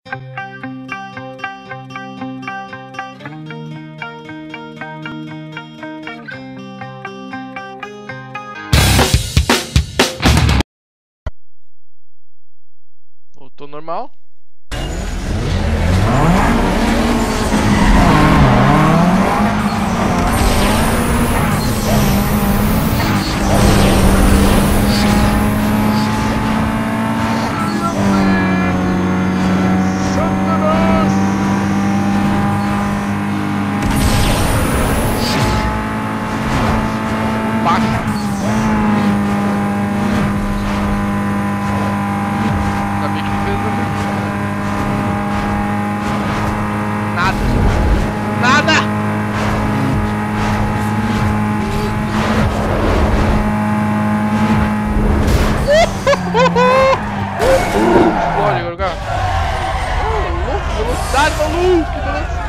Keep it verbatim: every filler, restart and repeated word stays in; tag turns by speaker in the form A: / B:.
A: Voltou normal. Explode agora o carro. Oh, louco, velocidade, maluco, que velocidade.